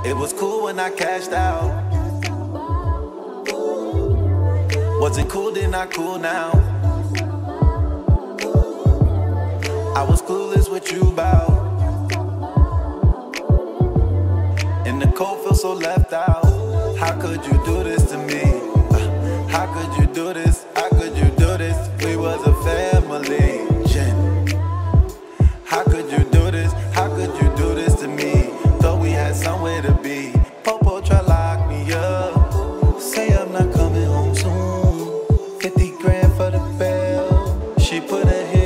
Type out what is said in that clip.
It was cool when I cashed out. Was it cool then not cool now? I was clueless what you bout. In the cold, feel so left out. How could you do this to me? How could you do this? How could you do this? We was a family. How could you do this? How could you do this to me? Thought we had somewhere to be. Popo try lock me up. Say I'm not coming home soon. 50 grand for the bail. She put her